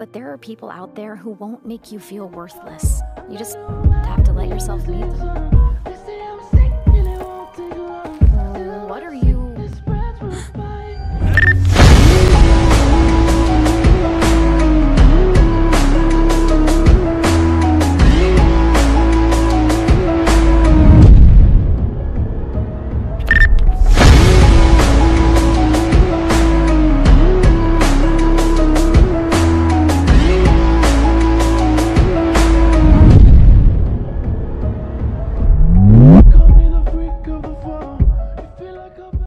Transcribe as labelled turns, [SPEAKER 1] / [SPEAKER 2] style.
[SPEAKER 1] But there are people out there who won't make you feel worthless. You just have to let yourself meet them.